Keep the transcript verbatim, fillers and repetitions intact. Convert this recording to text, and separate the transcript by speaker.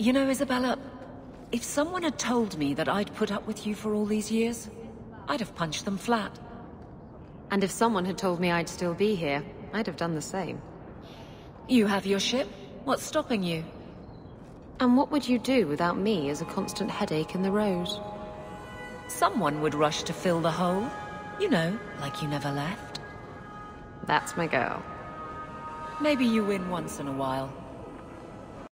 Speaker 1: You know, Isabela, if someone had told me that I'd put up with you for all these years, I'd have punched them flat.
Speaker 2: And if someone had told me I'd still be here, I'd have done the same.
Speaker 1: You have your ship. What's stopping you?
Speaker 2: And what would you do without me as a constant headache in the road?
Speaker 1: Someone would rush to fill the hole. You know, like you never left.
Speaker 2: That's my girl.
Speaker 1: Maybe you win once in a while.